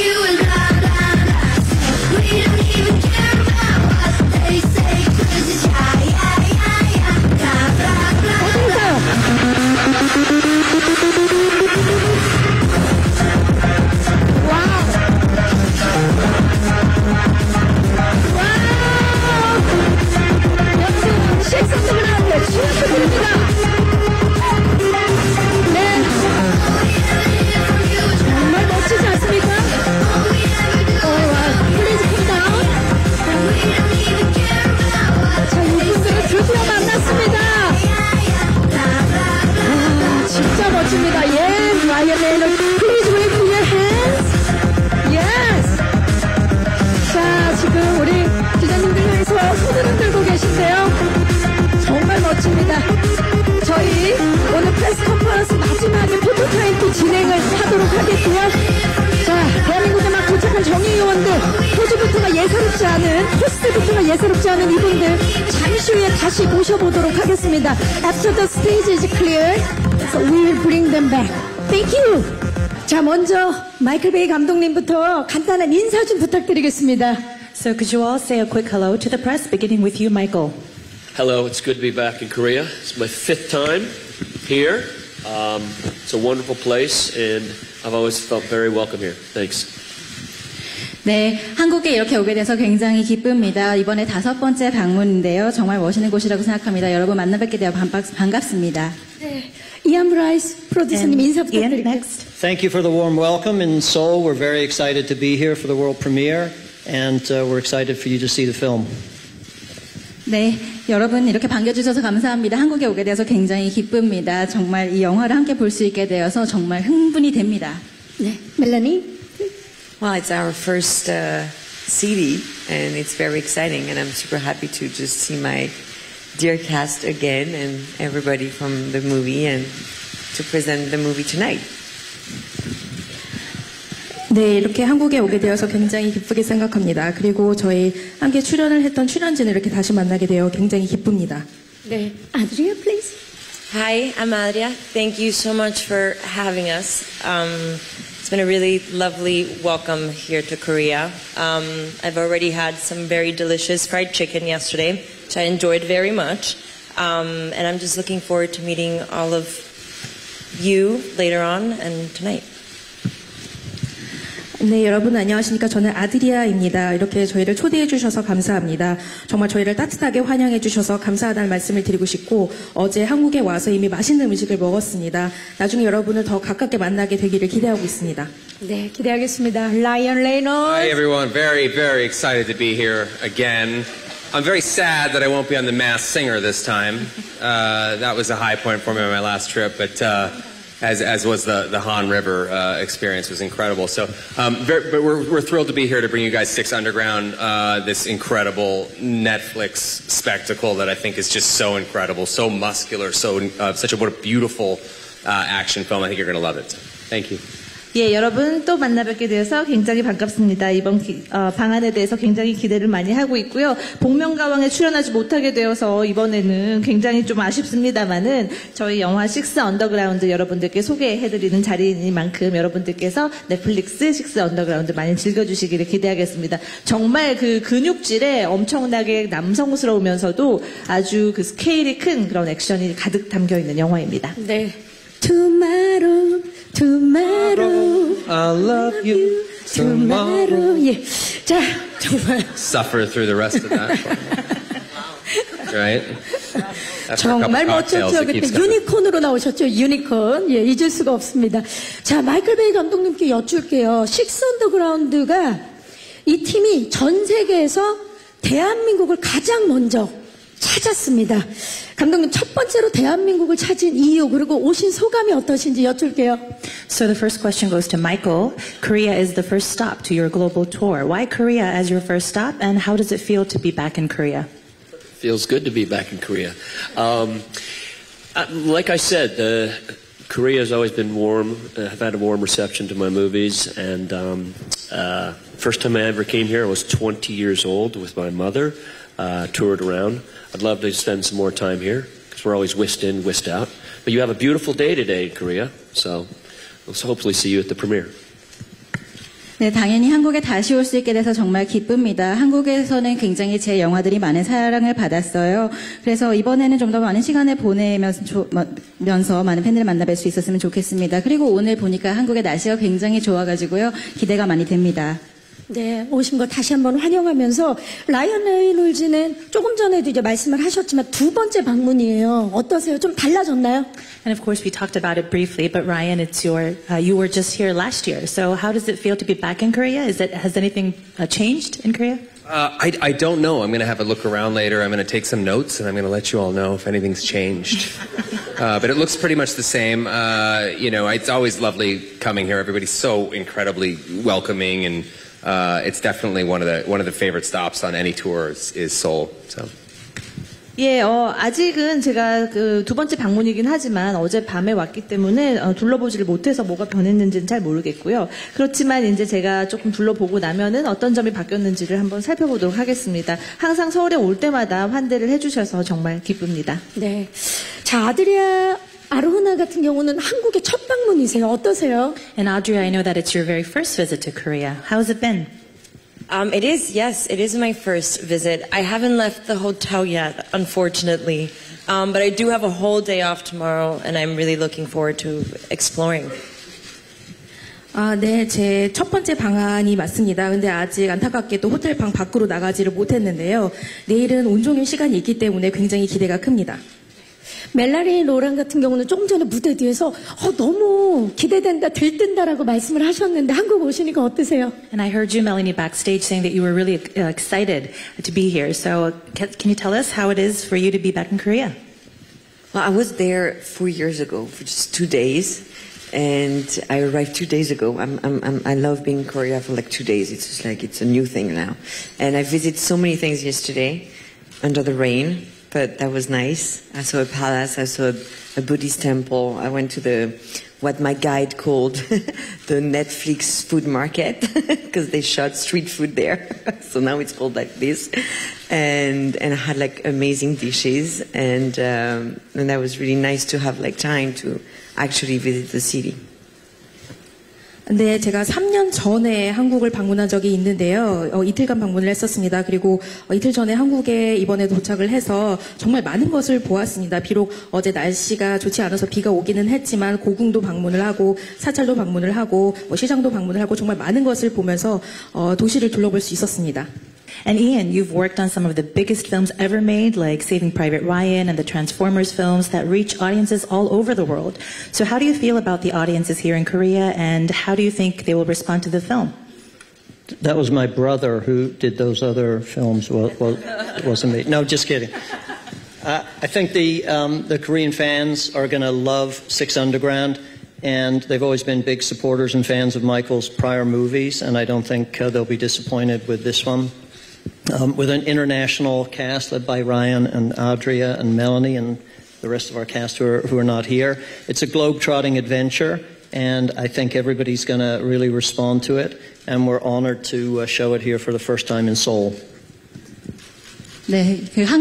After the stage is clear, so we will bring them back. Thank you. 자, 먼저 마이클 베이 감독님부터 간단한 인사 좀 부탁드리겠습니다. So could you all say a quick hello to the press, beginning with you, Michael? Hello, it's good to be back in Korea. It's my 5th time here. It's a wonderful place, and I've always felt very welcome here. Thanks. 네, 한국에 이렇게 오게 돼서 굉장히 기쁩니다. 이번에 5번째 방문인데요. 정말 멋있는 곳이라고 생각합니다. 여러분 만나 뵙게 되어 반갑습니다. 네, 이안 브라이스 프로듀서님 인사 부탁드릴게요. Thank you for the warm welcome in Seoul. We're very excited to be here for the world premiere, and we're excited for you to see the film. 네, 여러분 이렇게 반겨주셔서 감사합니다. 한국에 오게 돼서 굉장히 기쁩니다. 정말 이 영화를 함께 볼 수 있게 되어서 정말 흥분이 됩니다. 네, 멜라니. Well, it's our first CD, and it's very exciting, and I'm super happy to just see my dear cast again and everybody from the movie and to present the movie tonight. 네, 이렇게 한국에 오게 되어서 굉장히 기쁘게 생각합니다. 그리고 저희 함께 출연을 했던 출연진을 이렇게 다시 만나게 되어 굉장히 기쁩니다. 네, Adria, please. Hi, I'm Adria. Thank you so much for having us. It's been a really lovely welcome here to Korea. I've already had some very delicious fried chicken yesterday, which I enjoyed very much. And I'm just looking forward to meeting all of you later on and tonight. 네, 여러분 안녕하십니까. 저는 아드리아입니다. 이렇게 저희를 초대해 주셔서 감사합니다. 정말 저희를 따뜻하게 환영해 주셔서 감사하다는 말씀을 드리고 싶고, 어제 한국에 와서 이미 맛있는 음식을 먹었습니다. 나중에 여러분을 더 가깝게 만나게 되기를 기대하고 있습니다. 네, 기대하겠습니다. 라이언 레이너스. Hi everyone, very, very excited to be here again. I'm very sad that I won't be on The Masked Singer this time. That was a high point for me on my last trip, but as was the Han River experience was incredible. So, but we're thrilled to be here to bring you guys Six Underground, this incredible Netflix spectacle that I think is just so incredible, so muscular, so what a beautiful action film. I think you're going to love it. Thank you. 예, 여러분 또 만나 뵙게 되어서 굉장히 반갑습니다. 이번 방안에 대해서 굉장히 기대를 많이 하고 있고요. 복면가왕에 출연하지 못하게 되어서 이번에는 굉장히 좀 아쉽습니다만은 저희 영화 식스 언더그라운드 여러분들께 소개해드리는 자리이니만큼 여러분들께서 넷플릭스 식스 언더그라운드 많이 즐겨주시기를 기대하겠습니다. 정말 그 근육질에 엄청나게 남성스러우면서도 아주 그 스케일이 큰 그런 액션이 가득 담겨있는 영화입니다. 네. Tomorrow, tomorrow, I love you. tomorrow. 예, 자 정말 Suffer through the rest of that. Right? 정말 멋졌죠. 그때 유니콘으로 나오셨죠. 유니콘. 예, 잊을 수가 없습니다. 자, 마이클 베이 감독님께 여쭐게요. 식스 언더그라운드가 이 팀이 전 세계에서 대한민국을 가장 먼저 찾았습니다. 감독님, 첫 번째로 대한민국을 찾은 이유, 그리고 오신 소감이 어떠신지 여쭐게요. So the first question goes to Michael. Korea is the first stop to your global tour. Why Korea as your first stop, and how does it feel to be back in Korea? Feels good to be back in Korea. Like I said, Korea has always been warm. I've had a warm reception to my movies, and first time I ever came here, I was 20 years old with my mother, toured around. I'd love to spend some more time here, because we're always whisked in, whisked out. But you have a beautiful day today in Korea, so we'll hopefully see you at the premiere. 네, 당연히 한국에 다시 올 수 있게 돼서 정말 기쁩니다. 한국에서는 굉장히 제 영화들이 많은 사랑을 받았어요. 그래서 이번에는 좀 더 많은 시간을 보내면서 많은 팬들을 만나뵐 수 있었으면 좋겠습니다. 그리고 오늘 보니까 한국의 날씨가 굉장히 좋아가지고요. 기대가 많이 됩니다. 네, 오신 거 다시 한번 환영하면서 라이언 레이놀즈는 조금 전에도 이제 말씀을 하셨지만 두 번째 방문이에요. 어떠세요? 좀 달라졌나요? And of course, we talked about it briefly, but Ryan, it's you were just here last year. So how does it feel to be back in Korea? Has anything changed in Korea? I don't know. I'm going to have a look around later. I'm going to take some notes, and I'm going to let you all know if anything's changed. But it looks pretty much the same. It's always lovely coming here. Everybody's so incredibly welcoming, and it's definitely one of the favorite stops on any tour is Seoul. So. 예, 아직은 제가 그 두 번째 방문이긴 하지만 어제 밤에 왔기 때문에 둘러보지를 못해서 뭐가 변했는지는 잘 모르겠고요. 그렇지만 이제 제가 조금 둘러보고 나면은 어떤 점이 바뀌었는지를 한번 살펴보도록 하겠습니다. 항상 서울에 올 때마다 환대를 해주셔서 정말 기쁩니다. 네. 자, 아드리아 아로나 같은 경우는 한국의 첫 방문이세요. 어떠세요? And Audrey, I know that it's your very first visit to Korea. How has it been? It is, yes, it is my first visit. I haven't left the hotel yet, unfortunately. But I do have a whole day off tomorrow, and I'm really looking forward to exploring. 네, 제 첫 번째 방안이 맞습니다. 근데 아직 안타깝게도 호텔 방 밖으로 나가지를 못했는데요. 내일은 온종일 시간이 있기 때문에 굉장히 기대가 큽니다. 멜라니 로랑 같은 경우는 조금 전에 무대 뒤에서 너무 기대된다, 들뜬다라고 말씀을 하셨는데 한국 오시니까 어떠세요? And I heard you, Melanie, backstage saying that you were really excited to be here. So can you tell us how it is for you to be back in Korea? Well, I was there 4 years ago for just 2 days, and I arrived 2 days ago. I love being in Korea for like 2 days. It's just like it's a new thing now, and I visited so many things yesterday under the rain. But that was nice. I saw a palace. I saw a Buddhist temple. I went to what my guide called the Netflix food market because they shot street food there. So now it's called like this. And I had like amazing dishes, and that was really nice to have like time to actually visit the city. 네, 제가 3년 전에 한국을 방문한 적이 있는데요. 이틀간 방문을 했었습니다. 그리고 이틀 전에 한국에 이번에 도착을 해서 정말 많은 것을 보았습니다. 비록 어제 날씨가 좋지 않아서 비가 오기는 했지만 고궁도 방문을 하고 사찰도 방문을 하고 시장도 방문을 하고 정말 많은 것을 보면서 도시를 둘러볼 수 있었습니다. And Ian, you've worked on some of the biggest films ever made, like Saving Private Ryan and the Transformers films that reach audiences all over the world. So how do you feel about the audiences here in Korea, and how do you think they will respond to the film? That was my brother who did those other films. Well, it wasn't me. No, just kidding. I think the Korean fans are going to love Six Underground, and they've always been big supporters and fans of Michael's prior movies, and I don't think they'll be disappointed with this one. With an international cast led by Ryan and Adria and Melanie and the rest of our cast who are not here. It's a globe-trotting adventure, and I think everybody's going to really respond to it, and we're honored to show it here for the first time in Seoul. 네,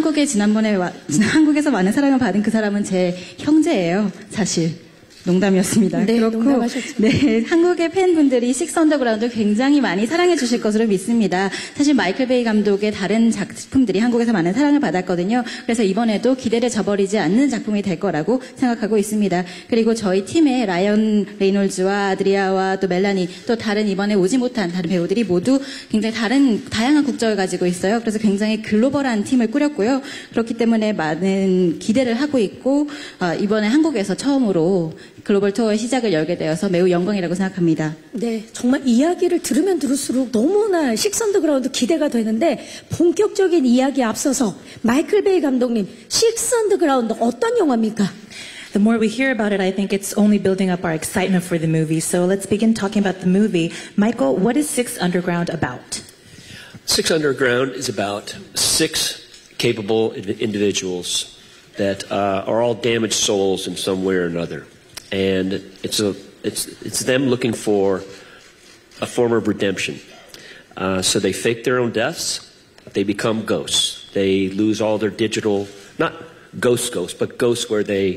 한국에서 많은 사랑을 받은 그 사람은 제 형제예요, 사실. 농담이었습니다. 네, 그렇고, 네, 한국의 팬분들이 식스 언더그라운드 굉장히 많이 사랑해 주실 것으로 믿습니다. 사실 마이클 베이 감독의 다른 작품들이 한국에서 많은 사랑을 받았거든요. 그래서 이번에도 기대를 저버리지 않는 작품이 될 거라고 생각하고 있습니다. 그리고 저희 팀의 라이언 레이놀즈와 아드리아와 또 멜라니, 또 다른 이번에 오지 못한 다른 배우들이 모두 굉장히 다양한 국적을 가지고 있어요. 그래서 굉장히 글로벌한 팀을 꾸렸고요. 그렇기 때문에 많은 기대를 하고 있고, 이번에 한국에서 처음으로 글로벌 투어의 시작을 열게 되어서 매우 영광이라고 생각합니다. 네, 정말 이야기를 들으면 들을수록 너무나 식스 언더그라운드 기대가 되는데 본격적인 이야기에 앞서서 마이클 베이 감독님, 식스 언더그라운드 어떤 영화입니까? The more we hear about it, I think it's only building up our excitement for the movie. So let's begin talking about the movie. Michael, what is Six Underground about? Six Underground is about 6 capable individuals that are all damaged souls in some way or another. And it's them looking for a form of redemption. So they fake their own deaths. They become ghosts. They lose all their digital, not ghosts, but ghosts where they're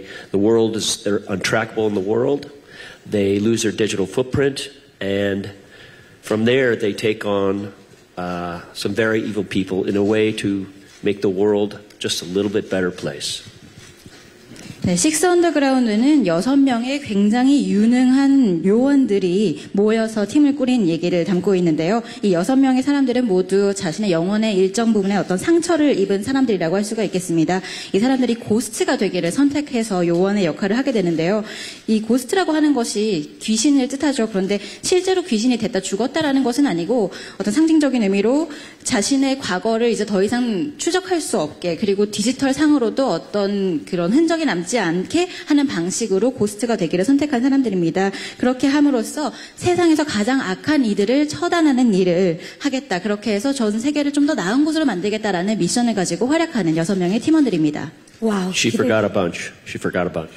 untrackable in the world. They lose their digital footprint, and from there, they take on some very evil people in a way to make the world just a little bit better place. 네, 식스 언더그라운드는 6명의 굉장히 유능한 요원들이 모여서 팀을 꾸린 얘기를 담고 있는데요. 이 6명의 사람들은 모두 자신의 영혼의 일정 부분에 어떤 상처를 입은 사람들이라고 할 수가 있겠습니다. 이 사람들이 고스트가 되기를 선택해서 요원의 역할을 하게 되는데요. 이 고스트라고 하는 것이 귀신을 뜻하죠. 그런데 실제로 귀신이 됐다 죽었다라는 것은 아니고 어떤 상징적인 의미로 자신의 과거를 이제 더 이상 추적할 수 없게, 그리고 디지털 상으로도 어떤 그런 흔적이 남지 않게 하는 방식으로 고스트가 되기를 선택한 사람들입니다. 그렇게 함으로써 세상에서 가장 악한 이들을 처단하는 일을 하겠다. 그렇게 해서 전 세계를 좀 더 나은 곳으로 만들겠다라는 미션을 가지고 활약하는 6명의 팀원들입니다. 와우. She forgot a bunch. She forgot a bunch.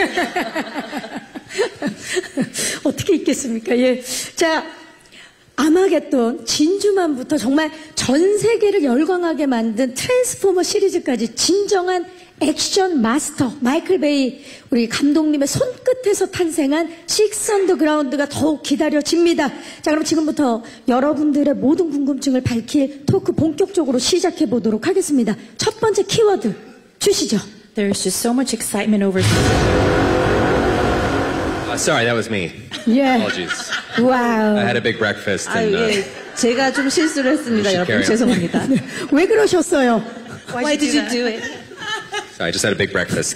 어떻게 있겠습니까? 예. 자, 아마겟돈, 진주만부터 정말 전 세계를 열광하게 만든 트랜스포머 시리즈까지 진정한 액션 마스터 마이클 베이 우리 감독님의 손끝에서 탄생한 식스 언더그라운드가 더욱 기다려집니다. 자, 그럼 지금부터 여러분들의 모든 궁금증을 밝힐 토크 본격적으로 시작해 보도록 하겠습니다. 첫 번째 키워드 주시죠. There's just so much excitement over. Sorry, that was me. 예. Apologies. 와우. I had a big breakfast. 아, And, 예. 제가 좀 실수를 했습니다, You should 여러분. carry on. 죄송합니다. 왜 그러셨어요? Why did you do it? Sorry, I just had a big breakfast.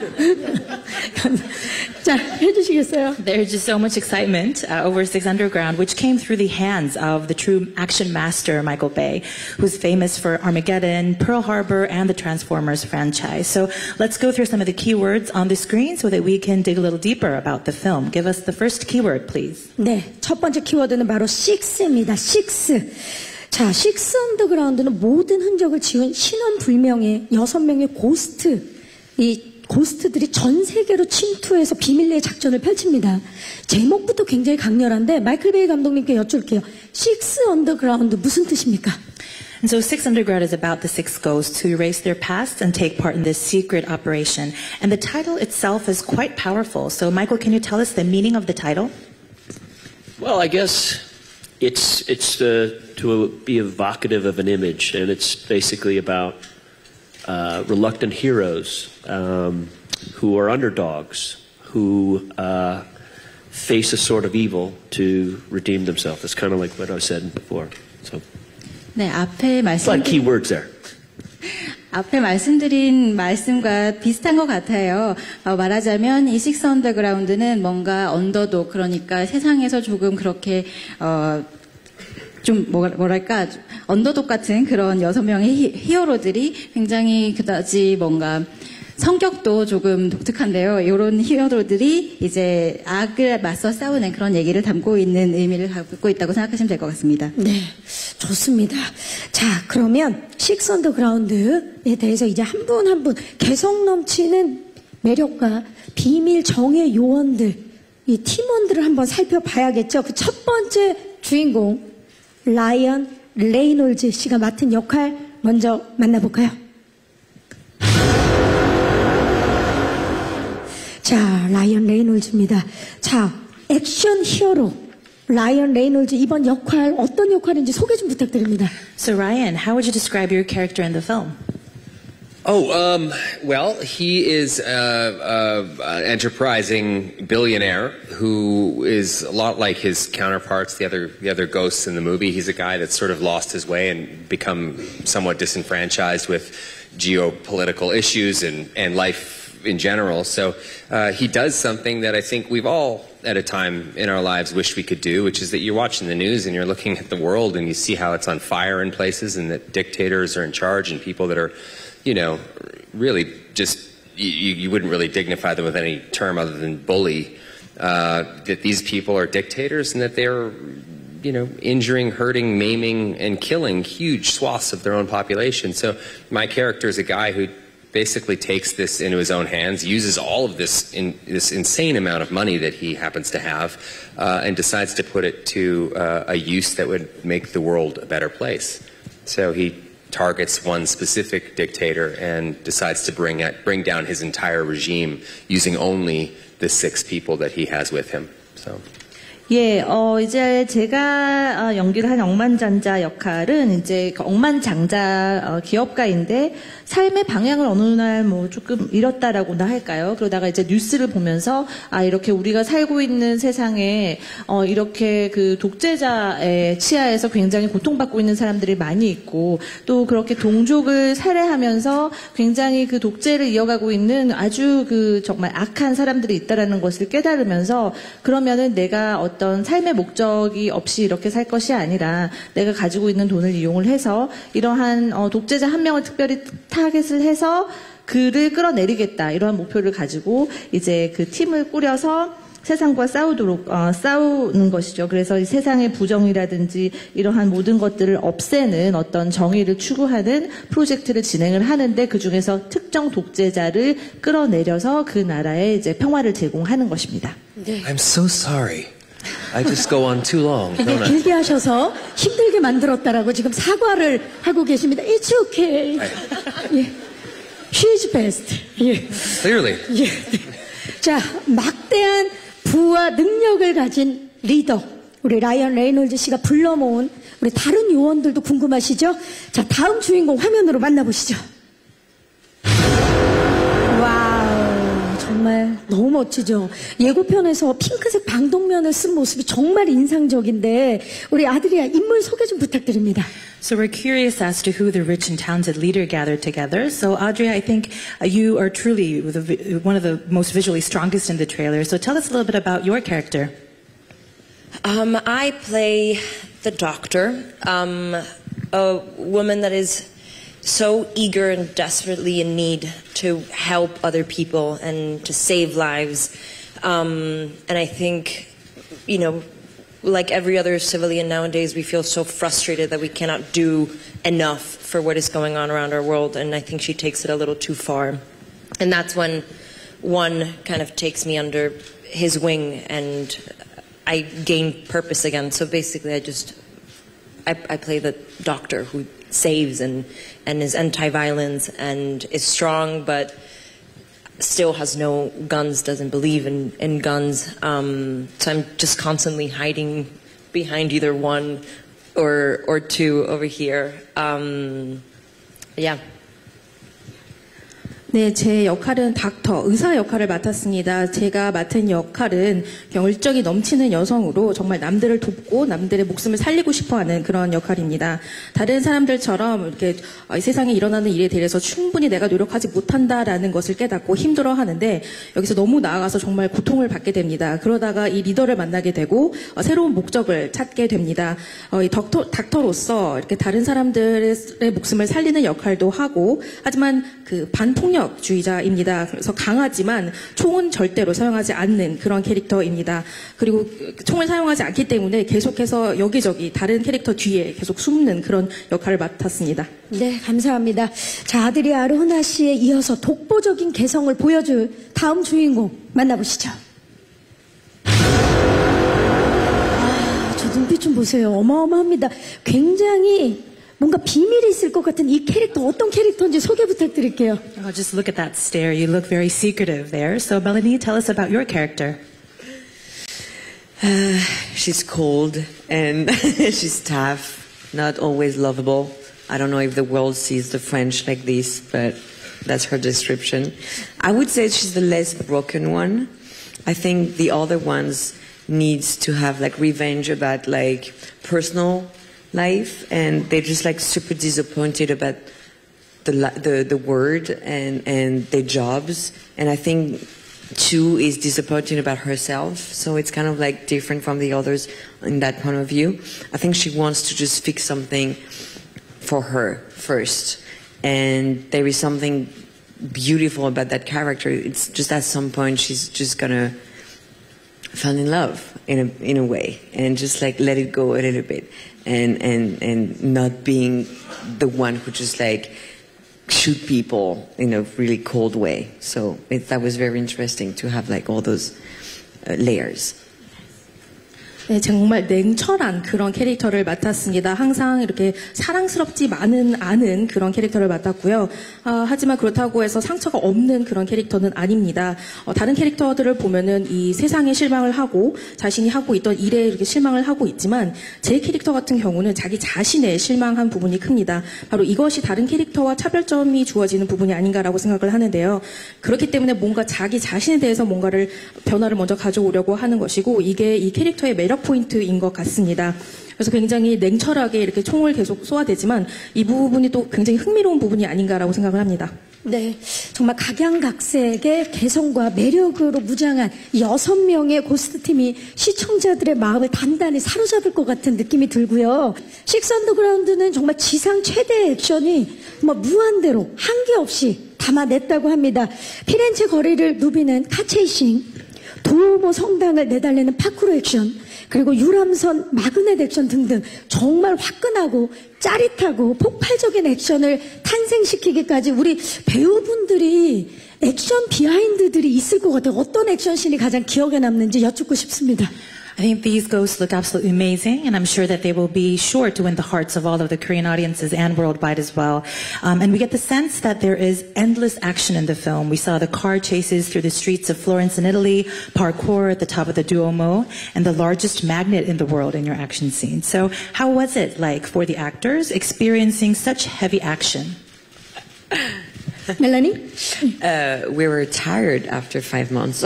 자, 해주시겠어요? There's just so much excitement over Six Underground, which came through the hands of the true action master, Michael Bay, who's famous for Armageddon, Pearl Harbor, and the Transformers franchise. So let's go through some of the keywords on the screen so that we can dig a little deeper about the film. Give us the first keyword, please. 네, 첫 번째 키워드는 바로 식스입니다. 식스. 자, 식스 언더그라운드는 모든 흔적을 지운 신원불명의 6명의 고스트, 이 고스트들이 전 세계로 침투해서 비밀리에 작전을 펼칩니다. 제목부터 굉장히 강렬한데 마이클 베이 감독님께 여쭐게요. 식스 언더그라운드 무슨 뜻입니까? And so Six Underground is about the six ghosts who erase their past and take part in this secret operation. And the title itself is quite powerful. So Michael, can you tell us the meaning of the title? Well, I guess it's to be evocative of an image, and it's basically about reluctant heroes who are underdogs, who face a sort of evil to redeem themselves. It's kind of like what I said before. So, 네, 앞에 a lot of key words there. 앞에 말씀드린 말씀과 비슷한 것 같아요. 말하자면 이 식스 언더그라운드는 뭔가 언더독, 그러니까 세상에서 조금 그렇게 좀 뭐랄까 언더독 같은 그런 6명의 히어로들이 굉장히 그다지 뭔가 성격도 조금 독특한데요. 이런 히어로들이 이제 악을 맞서 싸우는 그런 얘기를 담고 있는 의미를 갖고 있다고 생각하시면 될 것 같습니다. 네, 좋습니다. 자, 그러면 식스 언더그라운드에 대해서 이제 한 분 한 분 개성 넘치는 매력과 비밀 정의 요원들, 이 팀원들을 한번 살펴봐야겠죠. 그 첫 번째 주인공 라이언 레이놀즈 씨가 맡은 역할 먼저 만나볼까요? 자, 라이언 레이놀즈입니다. 자, 액션 히어로 라이언 레이놀즈 이번 역할 어떤 역할인지 소개 좀 부탁드립니다. So Ryan, how would you describe your character in the film? Well, he is an enterprising billionaire who is a lot like his counterparts, the other ghosts in the movie. He's a guy that's sort of lost his way and become somewhat disenfranchised with geopolitical issues and life in general. So he does something that I think we've all at a time in our lives wished we could do, which is that you're watching the news and you're looking at the world and you see how it's on fire in places and that dictators are in charge and people that are, you know, really just, you wouldn't really dignify them with any term other than bully, that these people are dictators and that they're, you know, injuring, hurting, maiming, and killing huge swaths of their own population. So my character is a guy who basically takes this into his own hands, uses all of this insane amount of money that he happens to have, and decides to put it to a use that would make the world a better place. So he targets one specific dictator and decides to bring down his entire regime using only the 6 people that he has with him. So. 예, 이제 제가 연기를 한 억만장자 역할은 이제 억만장자 기업가인데 삶의 방향을 어느 날 뭐 조금 잃었다라고나 할까요? 그러다가 이제 뉴스를 보면서 이렇게 우리가 살고 있는 세상에 이렇게 그 독재자의 치하에서 굉장히 고통받고 있는 사람들이 많이 있고 또 그렇게 동족을 살해하면서 굉장히 그 독재를 이어가고 있는 아주 그 정말 악한 사람들이 있다라는 것을 깨달으면서 그러면은 내가 어떤 삶의 목적이 없이 이렇게 살 것이 아니라 내가 가지고 있는 돈을 이용을 해서 이러한 독재자 한 명을 특별히 타겟을 해서 그를 끌어내리겠다 이러한 목표를 가지고 이제 그 팀을 꾸려서 세상과 싸우는 것이죠. 그래서 이 세상의 부정이라든지 이러한 모든 것들을 없애는 어떤 정의를 추구하는 프로젝트를 진행을 하는데 그 중에서 특정 독재자를 끌어내려서 그 나라에 이제 평화를 제공하는 것입니다. 네. I'm so sorry. I just go on too long. 굉장히 길게 하셔서 힘들게 만들었다라고 지금 사과를 하고 계십니다. It's okay. 예. She's best. 예. Clearly. 예. 자, 막대한 부와 능력을 가진 리더. 우리 라이언 레이놀즈 씨가 불러 모은 우리 다른 요원들도 궁금하시죠? 자, 다음 주인공 화면으로 만나보시죠. 와우, 정말 너무 멋지죠? 예고편에서 핑크색 방독면을 쓴 모습이 정말 인상적인데 우리 아드리아 인물 소개 좀 부탁드립니다. So we're curious as to who the rich and talented leader gathered together. So Audrey, I think you are truly one of the most visually strongest in the trailer. So tell us a little bit about your character. I play the doctor, a woman that is so eager and desperately in need to help other people and to save lives. And I think, you know, like every other civilian nowadays, we feel so frustrated that we cannot do enough for what is going on around our world, and I think she takes it a little too far. And that's when one kind of takes me under his wing, and I gain purpose again. So basically, I play the doctor who saves and is anti-violence and is strong, but still has no guns, doesn't believe in guns. So I'm just constantly hiding behind either one or two over here. Yeah. 네, 제 역할은 닥터, 의사 역할을 맡았습니다. 제가 맡은 역할은 열정이 넘치는 여성으로 정말 남들을 돕고 남들의 목숨을 살리고 싶어하는 그런 역할입니다. 다른 사람들처럼 이렇게 이 세상에 일어나는 일에 대해서 충분히 내가 노력하지 못한다라는 것을 깨닫고 힘들어하는데 여기서 너무 나아가서 정말 고통을 받게 됩니다. 그러다가 이 리더를 만나게 되고 새로운 목적을 찾게 됩니다. 이 닥터로서 이렇게 다른 사람들의 목숨을 살리는 역할도 하고 하지만 그 반폭력주의자입니다. 그래서 강하지만 총은 절대로 사용하지 않는 그런 캐릭터입니다. 그리고 총을 사용하지 않기 때문에 계속해서 여기저기 다른 캐릭터 뒤에 계속 숨는 그런 역할을 맡았습니다. 네, 감사합니다. 자, 아들이 아르호나 씨에 이어서 독보적인 개성을 보여줄 다음 주인공 만나보시죠. 저 눈빛 좀 보세요. 어마어마합니다. 굉장히 뭔가 비밀이 있을 것 같은 이 캐릭터 어떤 캐릭터인지 소개 부탁드릴게요. Oh, just look at that stare. You look very secretive there. So Melanie, tell us about your character. She's cold and she's tough, not always lovable. I don't know if the world sees the French like this, but that's her description. I would say she's the less broken one. I think the other ones needs to have like revenge about like personal life, and they're just like super disappointed about the world and their jobs. And I think Chu is disappointed about herself, so it's kind of like different from the others in that point of view. I think she wants to just fix something for her first, and there is something beautiful about that character. It's just at some point she's just gonna fall in love in a way, and just like let it go a little bit. And not being the one who just like shoot people in a really cold way. So that was very interesting to have like all those layers. 네, 정말 냉철한 그런 캐릭터를 맡았습니다. 항상 이렇게 사랑스럽지만은 않은 그런 캐릭터를 맡았고요. 하지만 그렇다고 해서 상처가 없는 그런 캐릭터는 아닙니다. 다른 캐릭터들을 보면은 이 세상에 실망을 하고 자신이 하고 있던 일에 이렇게 실망을 하고 있지만 제 캐릭터 같은 경우는 자기 자신에 실망한 부분이 큽니다. 바로 이것이 다른 캐릭터와 차별점이 주어지는 부분이 아닌가라고 생각을 하는데요. 그렇기 때문에 뭔가 자기 자신에 대해서 뭔가를 변화를 먼저 가져오려고 하는 것이고 이게 이 캐릭터의 매력 포인트인 것 같습니다. 그래서 굉장히 냉철하게 이렇게 총을 계속 쏘아대지만 이 부분이 또 굉장히 흥미로운 부분이 아닌가라고 생각을 합니다. 네, 정말 각양각색의 개성과 매력으로 무장한 6명의 고스트팀이 시청자들의 마음을 단단히 사로잡을 것 같은 느낌이 들고요. 식스 언더그라운드는 정말 지상 최대 액션이 무한대로 한계 없이 담아냈다고 합니다. 피렌체 거리를 누비는 카체이싱, 도우모 성당을 내달리는 파쿠르 액션, 그리고 유람선 마그넷 액션 등등 정말 화끈하고 짜릿하고 폭발적인 액션을 탄생시키기까지 우리 배우분들이 액션 비하인드들이 있을 것 같아요. 어떤 액션씬이 가장 기억에 남는지 여쭙고 싶습니다. I think these ghosts look absolutely amazing, and I'm sure that they will be sure to win the hearts of all of the Korean audiences and worldwide as well. And we get the sense that there is endless action in the film. We saw the car chases through the streets of Florence in Italy, parkour at the top of the Duomo, and the largest magnet in the world in your action scene. So how was it like for the actors experiencing such heavy action? 멜라니? We were tired after 5 months.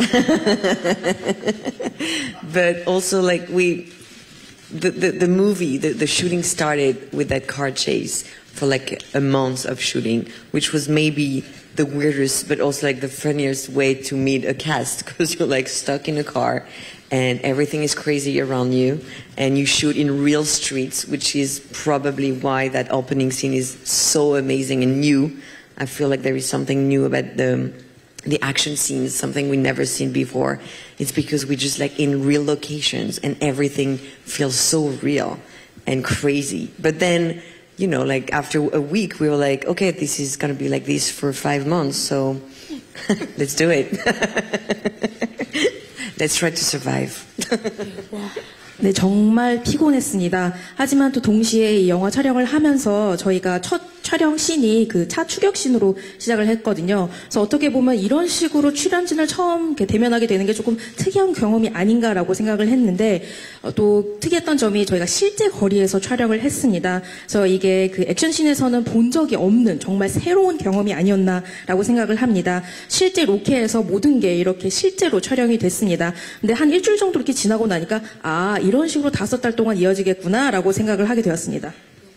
But also like the movie, the shooting started with that car chase for like a month of shooting, which was maybe the weirdest but also like the funniest way to meet a cast because you're like stuck in a car and everything is crazy around you and you shoot in real streets, which is probably why that opening scene is so amazing and new. I feel like there is something new about the action scenes, something we never seen before. It's because we're just like in real locations and everything feels so real and crazy. But then, you know, like after a week, we were like, okay, this is going to be like this for 5 months. So let's do it. Let's try to survive. 네, 정말 피곤했습니다. 하지만 또 동시에 이 영화 촬영을 하면서 저희가 첫 촬영 씬이 그 차 추격 씬으로 시작을 했거든요. 그래서 어떻게 보면 이런 식으로 출연진을 처음 이렇게 대면하게 되는 게 조금 특이한 경험이 아닌가라고 생각을 했는데 또 특이했던 점이 저희가 실제 거리에서 촬영을 했습니다. 그래서 이게 그 액션씬에서는 본 적이 없는 정말 새로운 경험이 아니었나라고 생각을 합니다. 실제 로케에서 모든 게 이렇게 실제로 촬영이 됐습니다. 근데 한 일주일 정도 이렇게 지나고 나니까 이런 식으로 5달 동안 이어지겠구나라고 생각을 하게 되었습니다.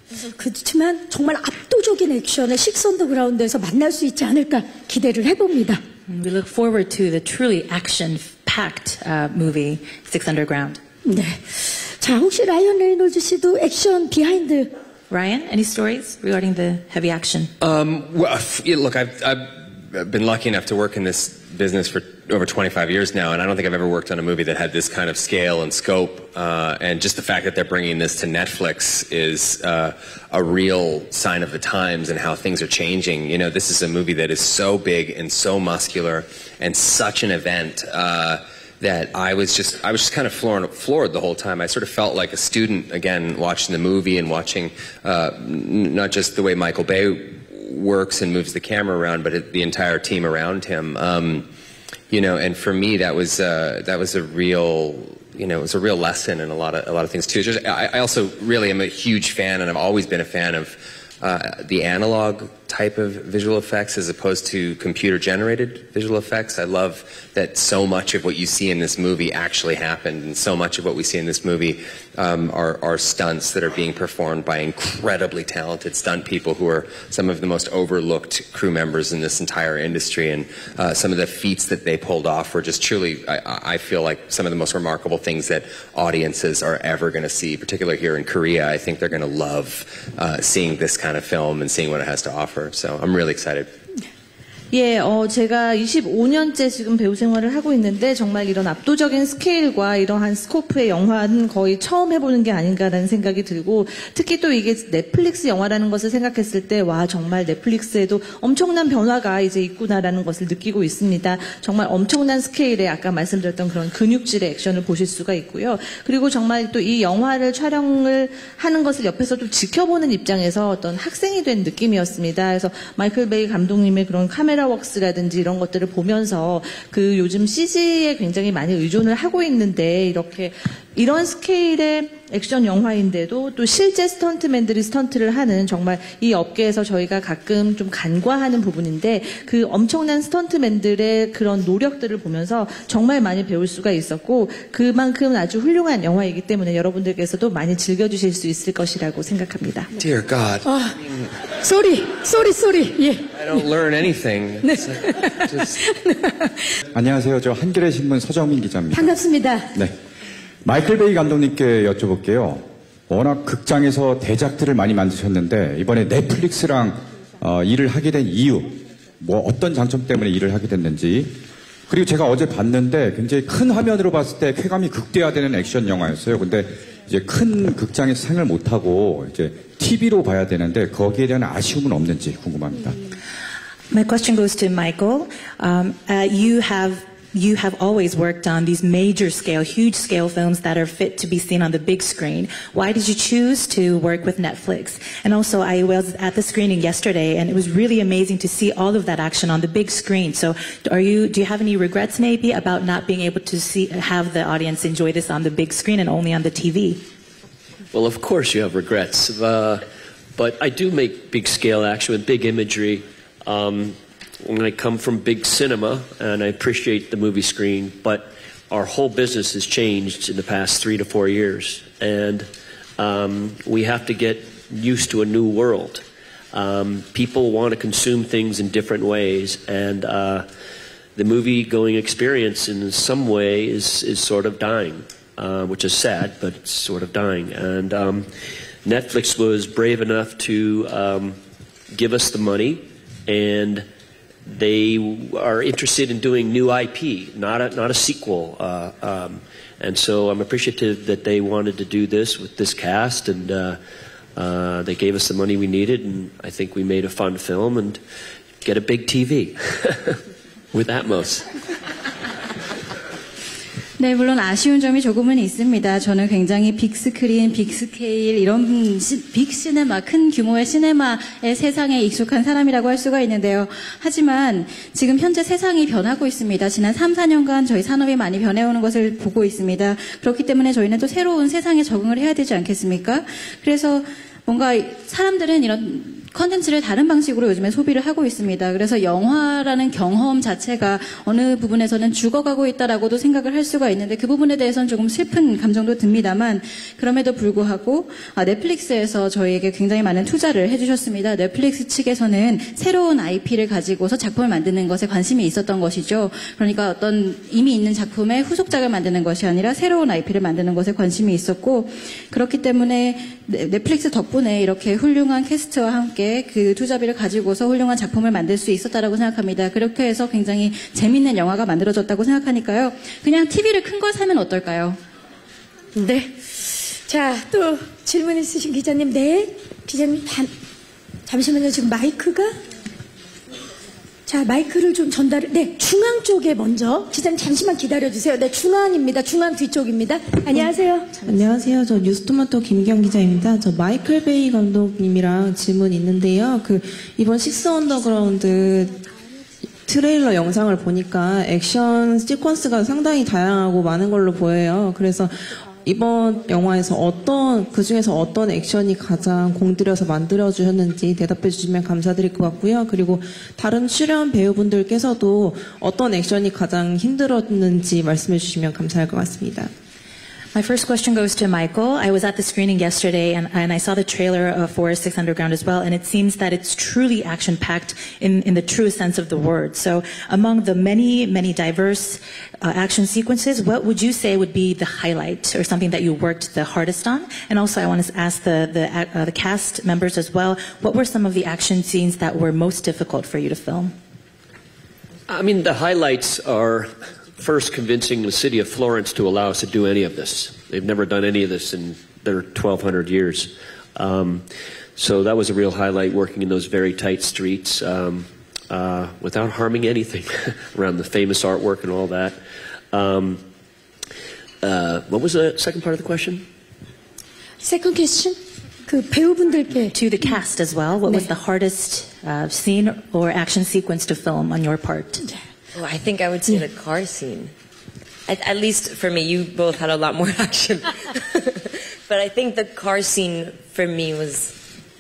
그렇지만 정말 압도적인 액션을 식스 언더그라운드에서 만날 수 있지 않을까 기대를 해봅니다. We look forward to the truly action-packed movie, Six Underground. 네. 자, 혹시 라이언 레이놀즈 씨도 액션 비하인드? Ryan, any stories regarding the heavy action? Well, look, I've been lucky enough to work in this business for over 25 years now, and I don't think I've ever worked on a movie that had this kind of scale and scope. And just the fact that they're bringing this to Netflix is a real sign of the times and how things are changing. You know, this is a movie that is so big and so muscular and such an event that I was just kind of floored the whole time. I sort of felt like a student again watching the movie and watching not just the way Michael Bay works and moves the camera around, but the entire team around him. You know, and for me, that was a real, you know, it was a real lesson in a lot of things too. I also really am a huge fan, and I've always been a fan of the analog type of visual effects as opposed to computer-generated visual effects. I love that so much of what you see in this movie actually happened, and so much of what we see in this movie are stunts that are being performed by incredibly talented stunt people who are some of the most overlooked crew members in this entire industry. And some of the feats that they pulled off were just truly, I feel like, some of the most remarkable things that audiences are ever going to see, particularly here in Korea. I think they're going to love seeing this kind of film and seeing what it has to offer. So I'm really excited. 예, 제가 25년째 지금 배우 생활을 하고 있는데 정말 이런 압도적인 스케일과 이러한 스코프의 영화는 거의 처음 해보는 게 아닌가라는 생각이 들고 특히 또 이게 넷플릭스 영화라는 것을 생각했을 때 와 정말 넷플릭스에도 엄청난 변화가 이제 있구나라는 것을 느끼고 있습니다. 정말 엄청난 스케일의 아까 말씀드렸던 그런 근육질의 액션을 보실 수가 있고요. 그리고 정말 또 이 영화를 촬영을 하는 것을 옆에서 또 지켜보는 입장에서 어떤 학생이 된 느낌이었습니다. 그래서 마이클 베이 감독님의 그런 카메라 웍스라든지 이런 것들을 보면서 그 요즘 CG에 굉장히 많이 의존을 하고 있는데 이렇게 이런 스케일의 액션 영화인데도 또 실제 스턴트맨들이 스턴트를 하는 정말 이 업계에서 저희가 가끔 좀 간과하는 부분인데 그 엄청난 스턴트맨들의 그런 노력들을 보면서 정말 많이 배울 수가 있었고 그만큼 아주 훌륭한 영화이기 때문에 여러분들께서도 많이 즐겨주실 수 있을 것이라고 생각합니다. Dear God. 쏘리. 예. I don't learn anything. It's like just... 안녕하세요. 저 한겨레 신문 서정민 기자입니다. 반갑습니다. 네. 마이클 베이 감독님께 여쭤볼게요. 워낙 극장에서 대작들을 많이 만드셨는데 이번에 넷플릭스랑 일을 하게 된 이유, 뭐 어떤 장점 때문에 일을 하게 됐는지, 그리고 제가 어제 봤는데 굉장히 큰 화면으로 봤을 때 쾌감이 극대화되는 액션 영화였어요. 근데 이제 큰 극장에서 상을 못 하고 이제 TV로 봐야 되는데 거기에 대한 아쉬움은 없는지 궁금합니다. My question goes to Michael. You have always worked on these major scale, huge scale films that are fit to be seen on the big screen. Why did you choose to work with Netflix? And also, I was at the screening yesterday, and it was really amazing to see all of that action on the big screen. So, do you have any regrets maybe about not being able to have the audience enjoy this on the big screen and only on the TV? Well, of course you have regrets, but I do make big scale action with big imagery. When I come from big cinema, and I appreciate the movie screen, but our whole business has changed in the past 3 to 4 years, and we have to get used to a new world. People want to consume things in different ways, and the movie-going experience in some way is sort of dying, which is sad, but it's sort of dying. And Netflix was brave enough to give us the money, and they are interested in doing new IP, not a sequel. And so I'm appreciative that they wanted to do this with this cast, and they gave us the money we needed, and I think we made a fun film and get a big TV with Atmos. 네, 물론 아쉬운 점이 조금은 있습니다. 저는 굉장히 빅스크린, 빅스케일, 이런 빅시네마, 큰 규모의 시네마의 세상에 익숙한 사람이라고 할 수가 있는데요. 하지만 지금 현재 세상이 변하고 있습니다. 지난 3, 4년간 저희 산업이 많이 변해오는 것을 보고 있습니다. 그렇기 때문에 저희는 또 새로운 세상에 적응을 해야 되지 않겠습니까? 그래서 뭔가 사람들은 이런 컨텐츠를 다른 방식으로 요즘에 소비를 하고 있습니다. 그래서 영화라는 경험 자체가 어느 부분에서는 죽어가고 있다라고도 생각을 할 수가 있는데 그 부분에 대해서는 조금 슬픈 감정도 듭니다만 그럼에도 불구하고 넷플릭스에서 저희에게 굉장히 많은 투자를 해주셨습니다. 넷플릭스 측에서는 새로운 IP를 가지고서 작품을 만드는 것에 관심이 있었던 것이죠. 그러니까 어떤 이미 있는 작품의 후속작을 만드는 것이 아니라 새로운 IP를 만드는 것에 관심이 있었고 그렇기 때문에 넷플릭스 덕분에 이렇게 훌륭한 캐스트와 함께 그 투자비를 가지고서 훌륭한 작품을 만들 수 있었다라고 생각합니다. 그렇게 해서 굉장히 재밌는 영화가 만들어졌다고 생각하니까요. 그냥 TV를 큰 걸 사면 어떨까요? 네. 자, 또 질문 있으신 기자님. 네. 기자님, 잠시만요. 지금 마이크가? 자, 마이크를 좀 전달을, 네, 중앙 쪽에 먼저. 기자님 잠시만 기다려주세요. 네, 중앙입니다. 중앙 뒤쪽입니다. 안녕하세요. 안녕하세요. 저 뉴스토마토 김기영 기자입니다. 저 마이클 베이 감독님이랑 질문 있는데요. 이번 식스 언더그라운드 트레일러 영상을 보니까 액션 시퀀스가 상당히 다양하고 많은 걸로 보여요. 그래서 이번 영화에서 그 중에서 어떤 액션이 가장 공들여서 만들어주셨는지 대답해 주시면 감사드릴 것 같고요. 그리고 다른 출연 배우분들께서도 어떤 액션이 가장 힘들었는지 말씀해 주시면 감사할 것 같습니다. My first question goes to Michael. I was at the screening yesterday and I saw the trailer for Six Underground as well, and it seems that it's truly action-packed in the truest sense of the word. So among the many, many diverse action sequences, what would you say would be the highlight or something that you worked the hardest on? And also I want to ask the cast members as well, what were some of the action scenes that were most difficult for you to film? I mean, the highlights are first convincing the city of Florence to allow us to do any of this. They've never done any of this in their 1,200 years. So that was a real highlight, working in those very tight streets without harming anything around the famous artwork and all that. What was the second part of the question? Second question? 그 배우분들께 To the cast as well, what was the hardest scene or action sequence to film on your part? Oh, I think I would say the car scene. At least for me, you both had a lot more action. But I think the car scene for me was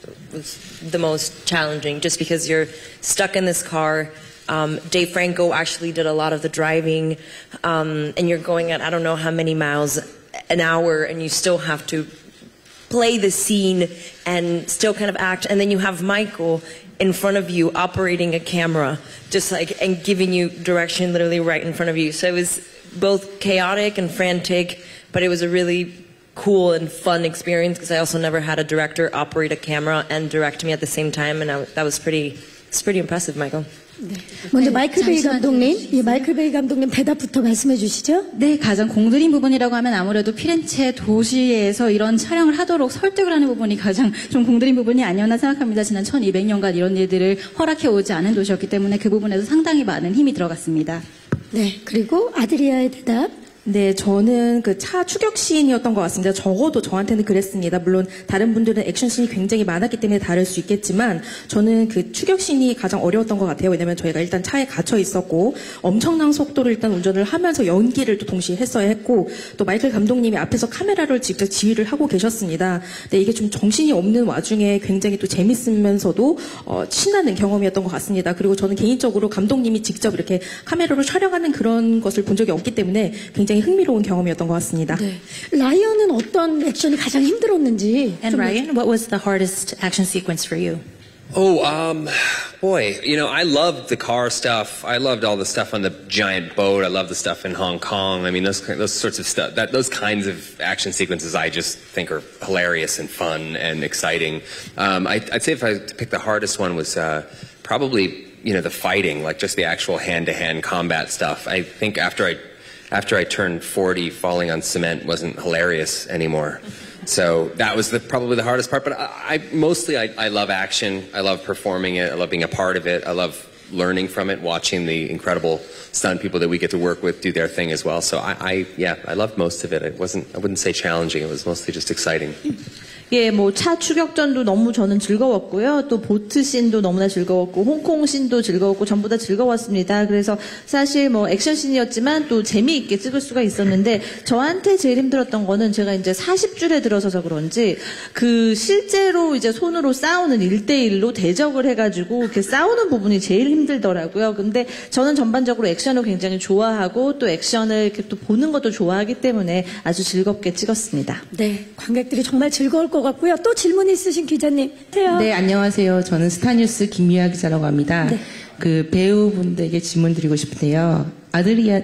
the most challenging, just because you're stuck in this car. Dave Franco actually did a lot of the driving, and you're going at I don't know how many miles an hour, and you still have to play the scene and still kind of act. And then you have Michael in front of you operating a camera, just like, and giving you direction literally right in front of you. So it was both chaotic and frantic, but it was a really cool and fun experience, because I also never had a director operate a camera and direct me at the same time, and that was pretty impressive, Michael. 네. 먼저 마이클 베이 감독님, 마이클 베이 감독님 대답부터 말씀해 주시죠. 네, 가장 공들인 부분이라고 하면 아무래도 피렌체 도시에서 이런 촬영을 하도록 설득을 하는 부분이 가장 좀 공들인 부분이 아니었나 생각합니다. 지난 1200년간 이런 일들을 허락해 오지 않은 도시였기 때문에 그 부분에서 상당히 많은 힘이 들어갔습니다. 네, 그리고 아드리아의 대답. 네, 저는 그 차 추격 씬이었던 것 같습니다. 적어도 저한테는 그랬습니다. 물론 다른 분들은 액션 씬이 굉장히 많았기 때문에 다를 수 있겠지만 저는 그 추격 씬이 가장 어려웠던 것 같아요. 왜냐면 저희가 일단 차에 갇혀 있었고 엄청난 속도로 일단 운전을 하면서 연기를 또 동시에 했어야 했고, 또 마이클 감독님이 앞에서 카메라를 직접 지휘를 하고 계셨습니다. 근데 이게 좀 정신이 없는 와중에 굉장히 또 재밌으면서도 신나는 경험이었던 것 같습니다. 그리고 저는 개인적으로 감독님이 직접 이렇게 카메라로 촬영하는 그런 것을 본 적이 없기 때문에 굉장히 흥미로운 경험이었던 것 같습니다. 네. 라이언은 어떤 액션이 가장 힘들었는지. And Ryan, what was the hardest action sequence for you? Oh, boy, I loved the car stuff. I loved all the stuff on the giant boat. I loved the stuff in Hong Kong. I mean, those sorts of stuff, those kinds of action sequences I just think are hilarious and fun and exciting. I'd say if I had to pick the hardest one was probably, the fighting, like just the actual hand-to-hand combat stuff. I think after I turned 40, falling on cement wasn't hilarious anymore. So that was probably the hardest part. But I love action. I love performing it. I love being a part of it. I love learning from it, watching the incredible stunt people that we get to work with do their thing as well. So I loved most of it. I wouldn't say challenging. It was mostly just exciting. 예, 차 추격전도 너무 저는 즐거웠고요. 또 보트 씬도 너무나 즐거웠고, 홍콩 씬도 즐거웠고, 전부 다 즐거웠습니다. 그래서 사실 액션 씬이었지만 또 재미있게 찍을 수가 있었는데, 저한테 제일 힘들었던 거는 제가 이제 40줄에 들어서서 그런지, 실제로 이제 손으로 싸우는 1대1로 대적을 해가지고, 이렇게 싸우는 부분이 제일 힘들더라고요. 근데 저는 전반적으로 액션을 굉장히 좋아하고, 또 액션을 이렇게 또 보는 것도 좋아하기 때문에 아주 즐겁게 찍었습니다. 네, 관객들이 정말 즐거울 것 같고요. 또 질문 있으신 기자님. 네, 안녕하세요. 저는 스타뉴스 김미아 기자라고 합니다. 네. 그 배우분들에게 질문 드리고 싶은데요. 아드리아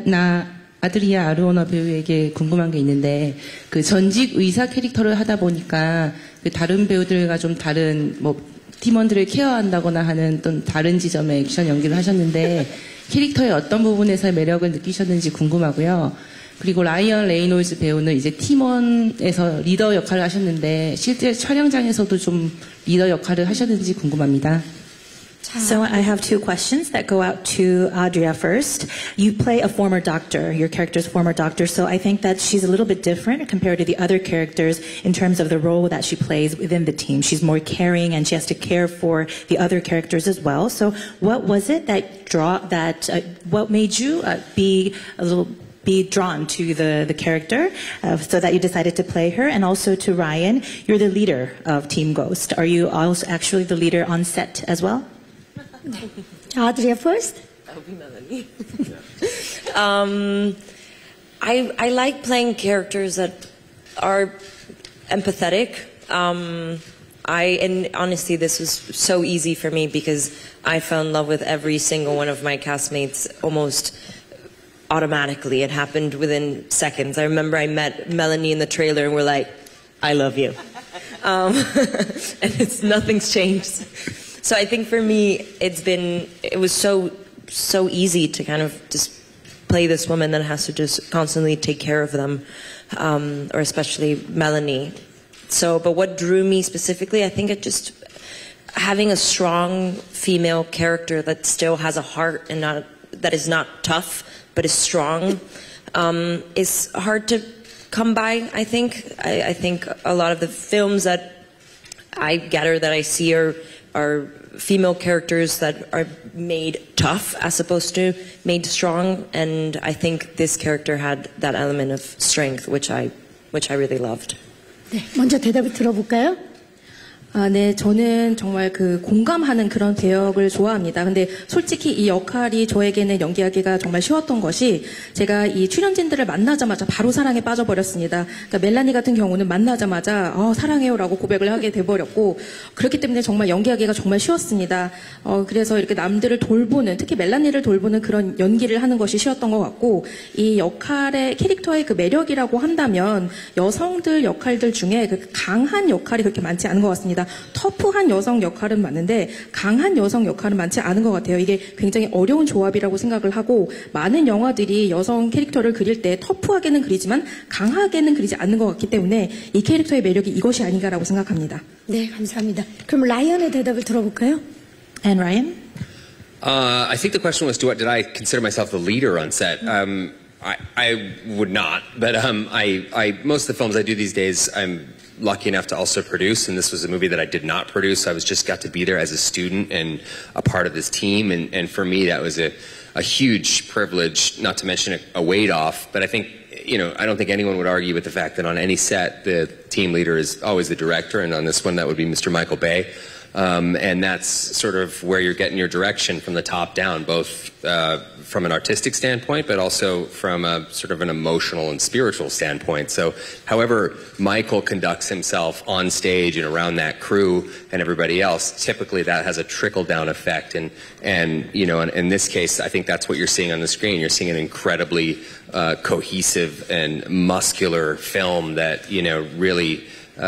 아르오나 배우에게 궁금한 게 있는데, 그 전직 의사 캐릭터를 하다 보니까 그 다른 배우들과 좀 다른 팀원들을 케어한다거나 하는 또 다른 지점의 액션 연기를 하셨는데 캐릭터의 어떤 부분에서의 매력을 느끼셨는지 궁금하고요. 그리고 라이언 레이놀즈 배우는 이제 팀원에서 리더 역할을 하셨는데 실제 촬영장에서도 좀 리더 역할을 하셨는지 궁금합니다. So I have two questions that go out to Adria first. You play a former doctor, your character's former doctor, so I think that she's a little bit different compared to the other characters in terms of the role that she plays within the team. She's more caring and she has to care for the other characters as well. So what was it what made you be drawn to the character so that you decided to play her? And also to Ryan, you're the leader of Team Ghost. Are you also actually the leader on set as well? Adria first. That would be Melanie. I like playing characters that are empathetic. And honestly, this was so easy for me because I fell in love with every single one of my castmates almost automatically. It happened within seconds. I remember I met Melanie in the trailer and we're like, I love you. And nothing's changed. So I think for me, it was so so easy to kind of just play this woman that has to just constantly take care of them, or especially Melanie. So, but what drew me specifically, I think it just having a strong female character that still has a heart and that is not tough but is strong, is hard to come by. I think a lot of the films that I gather that I see are female characters that are made tough as opposed to made strong, and I think this character had that element of strength, which I really loved. 네, 먼저 대답을 들어볼까요? 네, 저는 정말 그 공감하는 그런 배역을 좋아합니다. 근데 솔직히 이 역할이 저에게는 연기하기가 정말 쉬웠던 것이 제가 이 출연진들을 만나자마자 바로 사랑에 빠져버렸습니다. 그러니까 멜라니 같은 경우는 만나자마자 사랑해요라고 고백을 하게 돼버렸고 그렇기 때문에 정말 연기하기가 정말 쉬웠습니다. 그래서 이렇게 남들을 돌보는 특히 멜라니를 돌보는 그런 연기를 하는 것이 쉬웠던 것 같고 이 역할의 캐릭터의 그 매력이라고 한다면 여성들 역할들 중에 그 강한 역할이 그렇게 많지 않은 것 같습니다. 터프한 여성 역할은 많은데 강한 여성 역할은 많지 않은 것 같아요. 이게 굉장히 어려운 조합이라고 생각을 하고 많은 영화들이 여성 캐릭터를 그릴 때 터프하게는 그리지만 강하게는 그리지 않는 것 같기 때문에 이 캐릭터의 매력이 이것이 아닌가라고 생각합니다. 네, 감사합니다. 그럼 라이언의 대답을 들어볼까요? And Ryan? I think the question was, did I consider myself the leader on set? I would not, but most of the films I do these days, I'm lucky enough to also produce, and this was a movie that I did not produce. I just got to be there as a student and a part of this team, and for me that was a huge privilege, not to mention a weight off. But I think, I don't think anyone would argue with the fact that on any set, the team leader is always the director, and on this one that would be Mr. Michael Bay. And that's sort of where you're getting your direction from the top down, both from an artistic standpoint, but also from a sort of an emotional and spiritual standpoint. So however Michael conducts himself on stage and around that crew and everybody else, typically that has a trickle-down effect. And in this case, I think that's what you're seeing on the screen. You're seeing an incredibly cohesive and muscular film that, really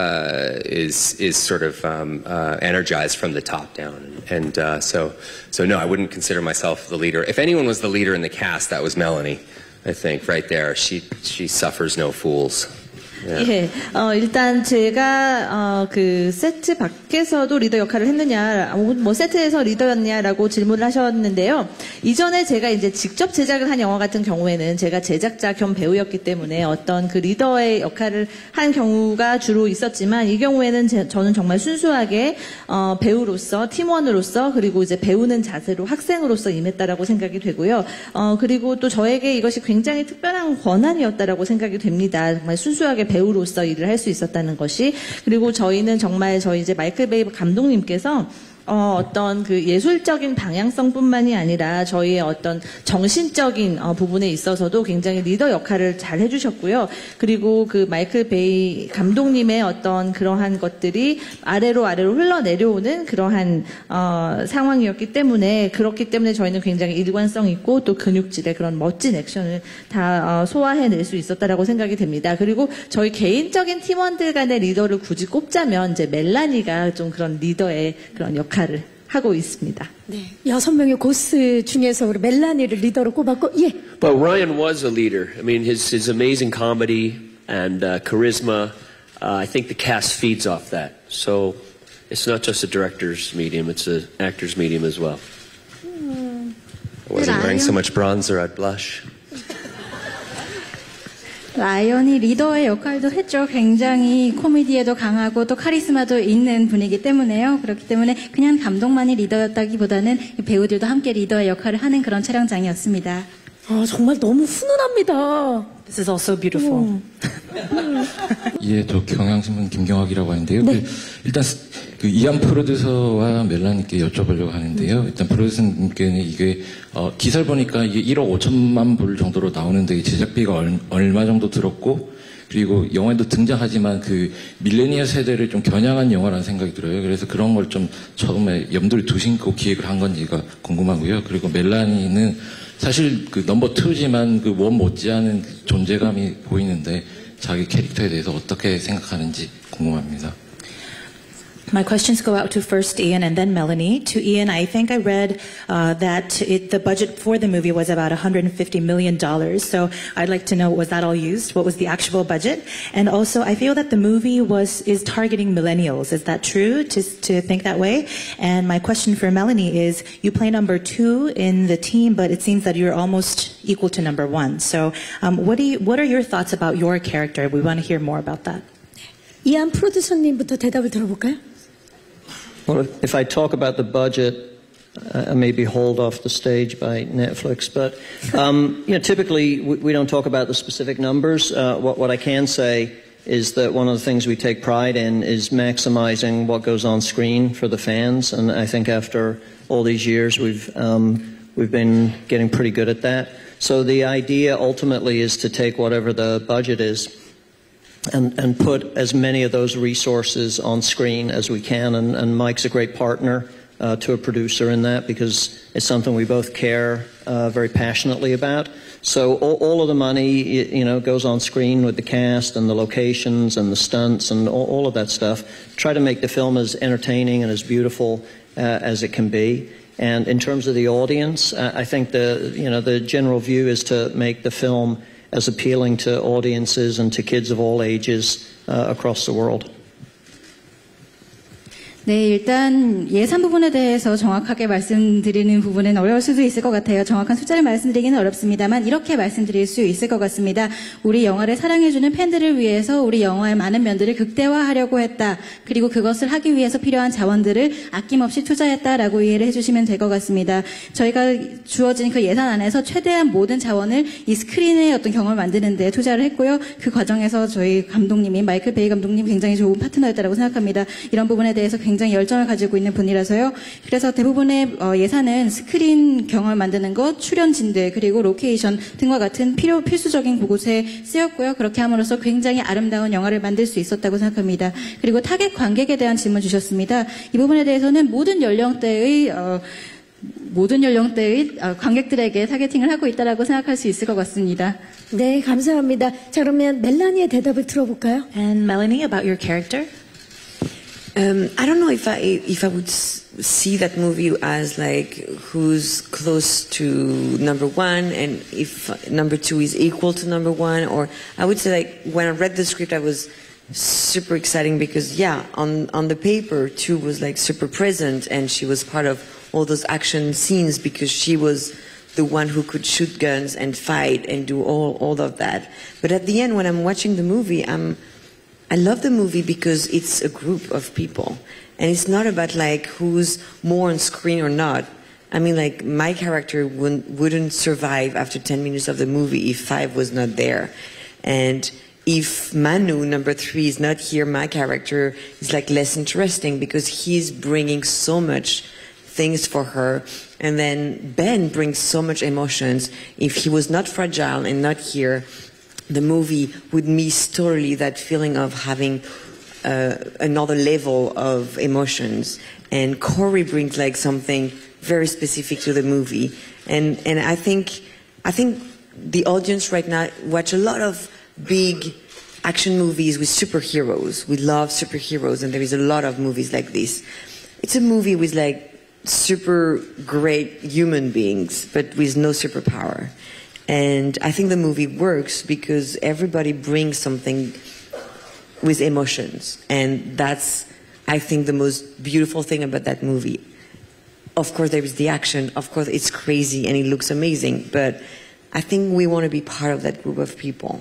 is sort of energized from the top down, and so no, I wouldn't consider myself the leader. If anyone was the leader in the cast, that was Melanie. I think right there, she suffers no fools. 예, 일단 제가 그 세트 밖에서도 리더 역할을 했느냐, 뭐 세트에서 리더였냐라고 질문을 하셨는데요. 이전에 제가 이제 직접 제작을 한 영화 같은 경우에는 제가 제작자 겸 배우였기 때문에 어떤 그 리더의 역할을 한 경우가 주로 있었지만 이 경우에는 저는 정말 순수하게 배우로서, 팀원으로서, 그리고 이제 배우는 자세로 학생으로서 임했다라고 생각이 되고요. 그리고 또 저에게 이것이 굉장히 특별한 권한이었다라고 생각이 됩니다. 정말 순수하게 배우로서 일을 할 수 있었다는 것이. 그리고 저희는 정말 저희 이제 마이클 베이 감독님께서 어떤 그 예술적인 방향성뿐만이 아니라 저희의 어떤 정신적인 부분에 있어서도 굉장히 리더 역할을 잘 해주셨고요. 그리고 그 마이클 베이 감독님의 어떤 그러한 것들이 아래로 흘러내려오는 그러한 상황이었기 때문에, 그렇기 때문에 저희는 굉장히 일관성 있고 또 근육질의 그런 멋진 액션을 다 소화해낼 수 있었다라고 생각이 됩니다. 그리고 저희 개인적인 팀원들 간의 리더를 굳이 꼽자면 이제 멜라니가 좀 그런 리더의 그런 역할을 하고 있습니다. 네, 6명의 고스 중에서 우리 멜라니를 리더로 꼽았고, 예. But Ryan was a leader. I mean, his amazing comedy and charisma, I think the cast feeds off that. So it's not just a director's medium, it's an actor's medium as well. I wasn't wearing so much bronzer, I'd blush. 라이언이 리더의 역할도 했죠. 굉장히 코미디에도 강하고 또 카리스마도 있는 분이기 때문에요. 그렇기 때문에 그냥 감독만이 리더였다기보다는 배우들도 함께 리더의 역할을 하는 그런 촬영장이었습니다. 정말 너무 훈훈합니다. This is also beautiful. 예, 저 경향신문 김경학이라고 하는데요. 네. 일단 그 이안 프로듀서와 멜라님께 여쭤보려고 하는데요. 일단 프로듀서님께는 이게 기사를 보니까 이게 1억 5천만 불 정도로 나오는데 제작비가 얼마 정도 들었고, 그리고 영화에도 등장하지만 그 밀레니얼 세대를 좀 겨냥한 영화라는 생각이 들어요. 그래서 그런 걸 좀 처음에 염두를 두시고 기획을 한 건지가 궁금하고요. 그리고 멜라니는 사실 그 넘버 2지만 그 원 못지않은 존재감이 보이는데 자기 캐릭터에 대해서 어떻게 생각하는지 궁금합니다. My questions go out to first Ian and then Melanie. To Ian, I think I read that the budget for the movie was about $150 million. So I'd like to know, was that all used? What was the actual budget? And also, I feel that the movie is targeting millennials. Is that true, to think that way? And my question for Melanie is, you play number 2 in the team, but it seems that you're almost equal to number 1. So what are your thoughts about your character? We want to hear more about that. 이안 프로듀서님부터 대답을 들어볼까요? Well, if I talk about the budget, I maybe hold off the stage by Netflix, but typically we don't talk about the specific numbers. What I can say is that one of the things we take pride in is maximizing what goes on screen for the fans, and I think after all these years we've been getting pretty good at that. So the idea ultimately is to take whatever the budget is and put as many of those resources on screen as we can. And Mike's a great partner to a producer in that, because it's something we both care very passionately about. So all of the money, goes on screen with the cast and the locations and the stunts and all of that stuff. Try to make the film as entertaining and as beautiful as it can be. And in terms of the audience, I think the general view is to make the film as appealing to audiences and to kids of all ages across the world. 네, 일단 예산 부분에 대해서 정확하게 말씀드리는 부분은 어려울 수도 있을 것 같아요. 정확한 숫자를 말씀드리기는 어렵습니다만 이렇게 말씀드릴 수 있을 것 같습니다. 우리 영화를 사랑해주는 팬들을 위해서 우리 영화의 많은 면들을 극대화하려고 했다. 그리고 그것을 하기 위해서 필요한 자원들을 아낌없이 투자했다라고 이해를 해주시면 될 것 같습니다. 저희가 주어진 그 예산 안에서 최대한 모든 자원을 이 스크린의 어떤 경험을 만드는 데 투자를 했고요. 그 과정에서 저희 감독님이 마이클 베이 감독님 굉장히 좋은 파트너였다고 생각합니다. 이런 부분에 대해서 굉장히 열정을 가지고 있는 분이라서요. 그래서 대부분의 예산은 스크린 경험을 만드는 것, 출연진들, 그리고 로케이션 등과 같은 필수적인 곳에 쓰였고요. 그렇게 함으로써 굉장히 아름다운 영화를 만들 수 있었다고 생각합니다. 그리고 타겟 관객에 대한 질문 주셨습니다. 이 부분에 대해서는 모든 연령대의 관객들에게 타겟팅을 하고 있다라고 생각할 수 있을 것 같습니다. 네, 감사합니다. 자, 그러면 멜라니의 대답을 들어볼까요? And Melanie, about your character? I don't know if I would see that movie as like who's close to number 1 and if number 2 is equal to number 1, or I would say like when I read the script I was super exciting because on the paper 2 was like super present and she was part of all those action scenes because she was the one who could shoot guns and fight and do all of that. But at the end when I'm watching the movie I love the movie because it's a group of people. And it's not about like who's more on screen or not. I mean like my character wouldn't survive after 10 minutes of the movie if 5 was not there. And if Manu, number 3, is not here, my character is like less interesting because he's bringing so much things for her. And then Ben brings so much emotions. If he was not fragile and not here, the movie would miss totally that feeling of having another level of emotions. And Corey brings like something very specific to the movie. And I think the audience right now watch a lot of big action movies with superheroes. We love superheroes, and there is a lot of movies like this. It's a movie with like super great human beings, but with no superpower. And I think the movie works because everybody brings something with emotions. And that's, I think, the most beautiful thing about that movie. Of course, there is the action. Of course, it's crazy and it looks amazing. But I think we want to be part of that group of people.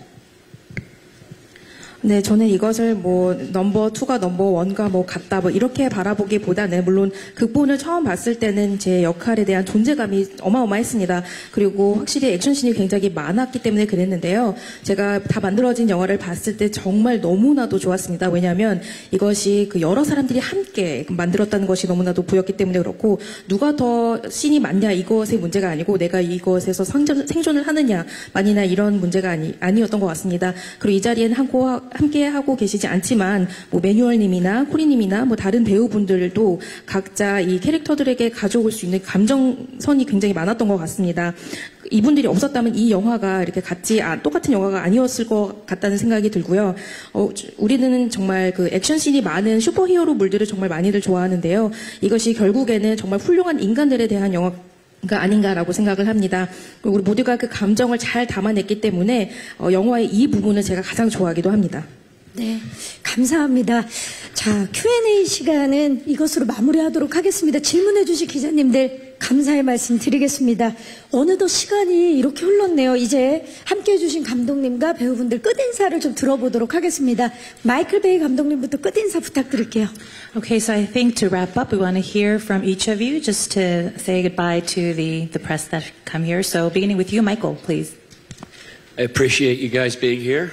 네, 저는 이것을 넘버 2가 넘버 1과 같다 이렇게 바라보기보다는 물론 극본을 처음 봤을 때는 제 역할에 대한 존재감이 어마어마했습니다. 그리고 확실히 액션씬이 굉장히 많았기 때문에 그랬는데요. 제가 다 만들어진 영화를 봤을 때 정말 너무나도 좋았습니다. 왜냐하면 이것이 여러 사람들이 함께 만들었다는 것이 너무나도 보였기 때문에 그렇고 누가 더 씬이 많냐 이것의 문제가 아니고 내가 이것에서 생존을 하느냐 만이나 이런 문제가 아니었던 것 같습니다. 그리고 이 자리에는 함께 하고 계시지 않지만 뭐 매뉴얼님이나 코리님이나 뭐 다른 배우분들도 각자 이 캐릭터들에게 가져올 수 있는 감정선이 굉장히 많았던 것 같습니다. 이분들이 없었다면 이 영화가 이렇게 똑같은 영화가 아니었을 것 같다는 생각이 들고요. 우리는 정말 그 액션씬이 많은 슈퍼히어로 물들을 정말 많이들 좋아하는데요. 이것이 결국에는 정말 훌륭한 인간들에 대한 영화가 아닌가라고 생각을 합니다. 우리 모두가 그 감정을 잘 담아냈기 때문에 영화의 이 부분을 제가 가장 좋아하기도 합니다. 네, 감사합니다. 자, Q&A 시간은 이것으로 마무리하도록 하겠습니다. 질문해 주신 기자님들 감사의 말씀 드리겠습니다. 어느덧 시간이 이렇게 흘렀네요. 이제 함께해 주신 감독님과 배우분들 끝인사를 좀 들어보도록 하겠습니다. 마이클 베이 감독님부터 끝인사 부탁드릴게요. Okay, so I think to wrap up, we want to hear from each of you just to say goodbye to the press that come here. So beginning with you, Michael, please. I appreciate you guys being here.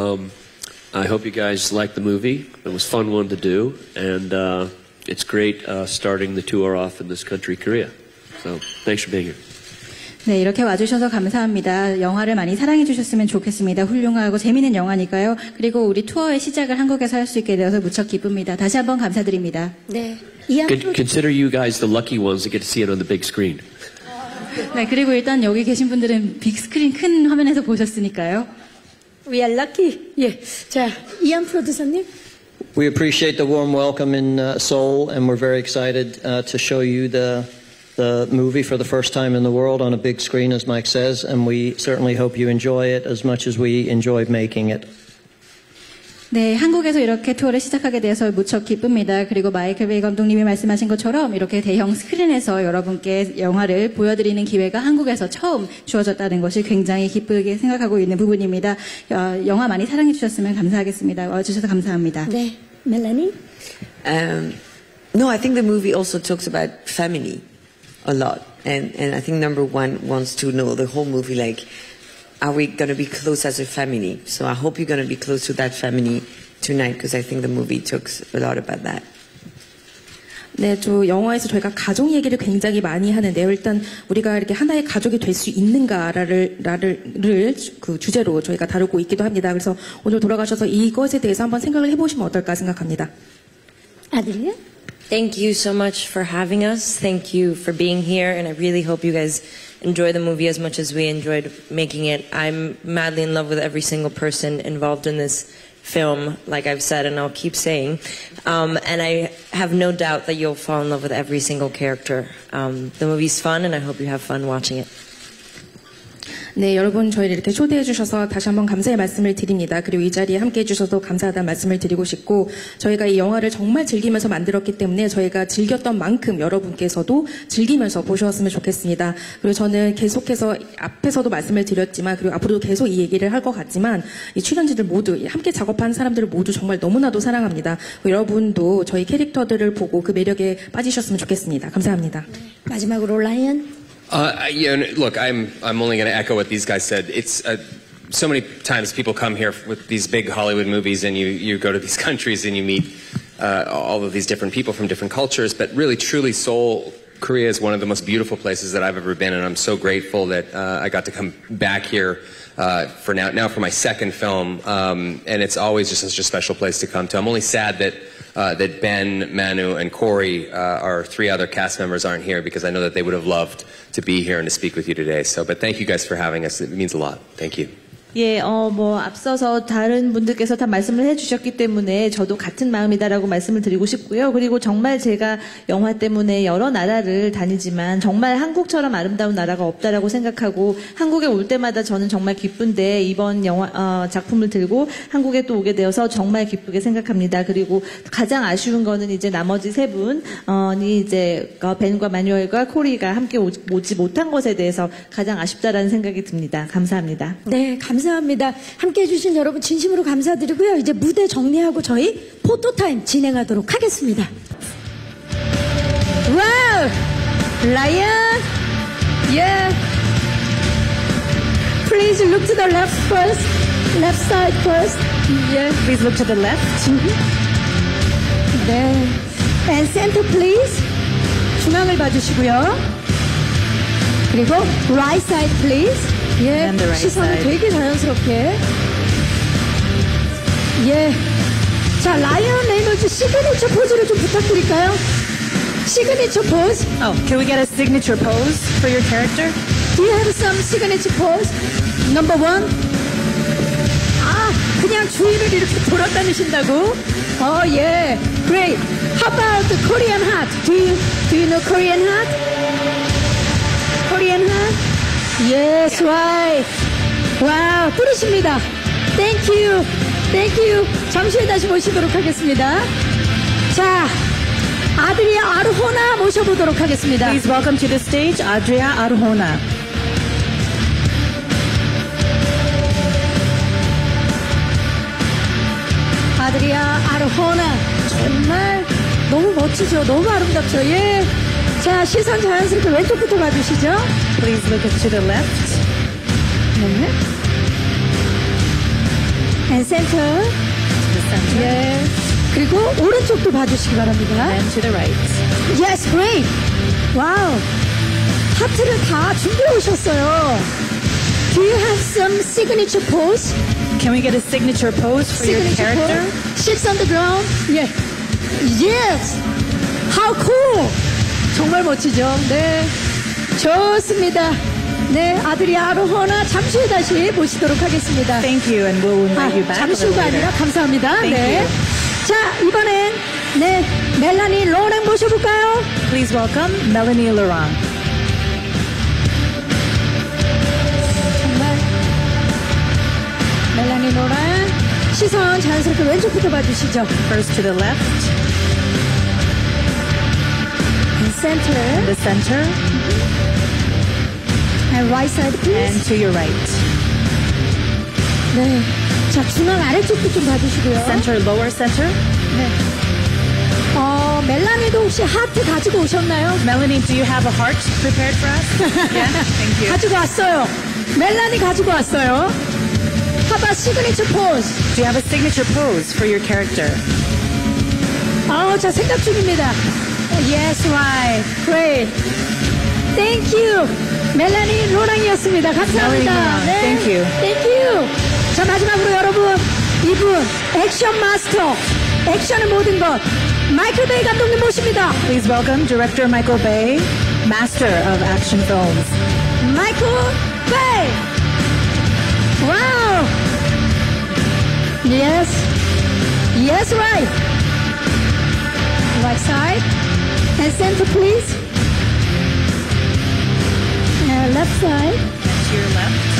I hope you guys liked the movie. It was a fun one to do, and it's great starting the tour off in this country, Korea. So thanks for being here. 네, 이렇게 와주셔서 감사합니다. 영화를 많이 사랑해 주셨으면 좋겠습니다. 훌륭하고 재미있는 영화니까요. 그리고 우리 투어의 시작을 한국에서 할 수 있게 되어서 무척 기쁩니다. 다시 한번 감사드립니다. 네, Consider you guys the lucky ones that get to see it on the big screen. 네, 그리고 일단 여기 계신 분들은 빅스크린 큰 화면에서 보셨으니까요. We are lucky. 예, 자, 이안 프로듀서님. We appreciate the warm welcome in Seoul, and we're very excited to show you the movie for the first time in the world on a big screen, as Mike says, and we certainly hope you enjoy it as much as we enjoyed making it. 네, 한국에서 이렇게 투어를 시작하게 돼서 무척 기쁩니다. 그리고 마이클 베이 감독님이 말씀하신 것처럼 이렇게 대형 스크린에서 여러분께 영화를 보여드리는 기회가 한국에서 처음 주어졌다는 것이 굉장히 기쁘게 생각하고 있는 부분입니다. 영화 많이 사랑해 주셨으면 감사하겠습니다. 와주셔서 감사합니다. 네, 멜라니? No, I think the movie also talks about family a lot. And I think number one wants to know the whole movie, like, are we going to be close as a family? So I hope you're going to be close to that family tonight, because I think the movie talks a lot about that. 네, 영화에서 저희가 가족 얘기를 굉장히 많이 하는데요. 일단 우리가 이렇게 하나의 가족이 될 수 있는가를 그 주제로 저희가 다루고 있기도 합니다. 그래서 오늘 돌아가셔서 이것에 대해서 한번 생각을 해보시면 어떨까 생각합니다. 아들이요? Thank you so much for having us. Thank you for being here, and I really hope you guys enjoy the movie as much as we enjoyed making it. I'm madly in love with every single person involved in this film, like I've said, and I'll keep saying. And I have no doubt that you'll fall in love with every single character. The movie's fun, and I hope you have fun watching it. 네, 여러분 저희를 이렇게 초대해 주셔서 다시 한번 감사의 말씀을 드립니다. 그리고 이 자리에 함께해 주셔서 감사하다는 말씀을 드리고 싶고, 저희가 이 영화를 정말 즐기면서 만들었기 때문에 저희가 즐겼던 만큼 여러분께서도 즐기면서 보셨으면 좋겠습니다. 그리고 저는 계속해서 앞에서도 말씀을 드렸지만, 그리고 앞으로도 계속 이 얘기를 할 것 같지만, 이 출연진들 모두, 함께 작업한 사람들을 모두 정말 너무나도 사랑합니다. 여러분도 저희 캐릭터들을 보고 그 매력에 빠지셨으면 좋겠습니다. 감사합니다. 마지막으로 라이언. Look, I'm only going to echo what these guys said. It's so many times people come here with these big Hollywood movies, and you go to these countries and you meet all of these different people from different cultures. But really, truly, Seoul, Korea is one of the most beautiful places that I've ever been, and I'm so grateful that I got to come back here for now for my second film. And it's always just such a special place to come to. I'm only sad that Ben, Manu, and Corey, our three other cast members, aren't here, because I know that they would have loved to be here and to speak with you today. But thank you guys for having us. It means a lot. Thank you. 예, 앞서서 다른 분들께서 다 말씀을 해주셨기 때문에 저도 같은 마음이다라고 말씀을 드리고 싶고요. 그리고 정말 제가 영화 때문에 여러 나라를 다니지만 정말 한국처럼 아름다운 나라가 없다라고 생각하고, 한국에 올 때마다 저는 정말 기쁜데 이번 영화 작품을 들고 한국에 또 오게 되어서 정말 기쁘게 생각합니다. 그리고 가장 아쉬운 거는 이제 나머지 세 분이 이제 벤과 마뉴얼과 코리가 함께 오지 못한 것에 대해서 가장 아쉽다라는 생각이 듭니다. 감사합니다. 네, 감사합니다. 함께 해주신 여러분 진심으로 감사드리고요. 이제 무대 정리하고 저희 포토타임 진행하도록 하겠습니다. 와우! 라이언! Yeah! Please look to the left first. Left side first. Yeah. Please look to the left. 네. And center please. 중앙을 봐주시고요. 그리고 right side please. 예, And the right 시선을 side. 되게 자연스럽게. 예. 자, 라이언 레이놀즈 시그니처 포즈를 좀 부탁드릴까요? 시그니처 포즈. Oh, can we get a signature pose for your character? Do you have some signature pose? Number one. 아, 그냥 주위를 이렇게 돌아다니신다고? 예. Great. How about the Korean hat? Do you know Korean hat? Korean hat? Yes, right. 와우, 뚫으십니다. Thank you. Thank you. 잠시 후에 다시 모시도록 하겠습니다. 자, 아드리아 아르호나 모셔보도록 하겠습니다. Please welcome to the stage Adria Arjona. 아드리아 아르호나 정말 너무 멋지죠. 너무 아름답죠. 예. 자, 시선 자연스럽게 왼쪽부터 봐주시죠. Please look to the left. 네. And center. To the center. 예. 그리고 오른쪽도 봐주시기 바랍니다. And to the right. Yes, great. 와우. 하트를 다 준비해 오셨어요. Do you have some signature pose? Can we get a signature pose for your character? Six on the ground. 예. Yes. How cool. 정말 멋지죠. 네. 좋습니다. 네, 아드리아 아르호나 잠시 후에 다시 모시도록 하겠습니다. Thank you, and we'll invite you back. 잠시 후가 아니라 감사합니다. Thank 네. you. 자, 이번엔 네, 멜라니 로랭 모셔볼까요? Please welcome Melanie Laurent. 정말 멜라니 로랭 시선 자연스럽게 왼쪽부터 봐주시죠. First to the left. And center. The center. And right side, please. And to your right. 네. 자, 중앙 아래쪽도 좀 봐주시고요. Center, lower center. 네. 멜라니도 혹시 하트 가지고 오셨나요? Melanie, do you have a heart prepared for us? Yeah, thank you. 가지고 왔어요. 멜라니 가지고 왔어요. How about signature pose? Do you have a signature pose for your character? 자, 생각 중입니다. Yes, right. Great. Thank you. 멜라니 로랑이었습니다. 감사합니다. 네. Thank you. Thank you. 자, 마지막으로 여러분, 이분 액션 마스터, 액션의 모든 것, 마이클 베이 감독님 모십니다. Please welcome Director Michael Bay, Master of Action Films. 마이클 베이. 와우. Yes. Yes, right. Right side. And center, please. And left side. To your left.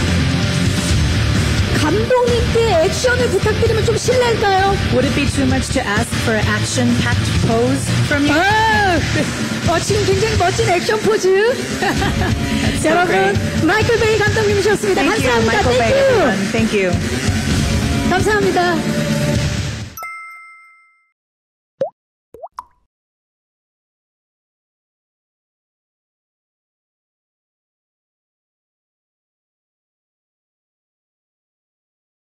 감독님께 액션을 부탁드리면 좀 실례일까요? Would it be too much to ask for an action-packed pose from you? 지금 굉장히 멋진 액션 포즈. so 여러분, great. 마이클 베이 감독님이셨습니다. Thank you, 감사합니다. Michael Bay, everyone. Thank you. 감사합니다.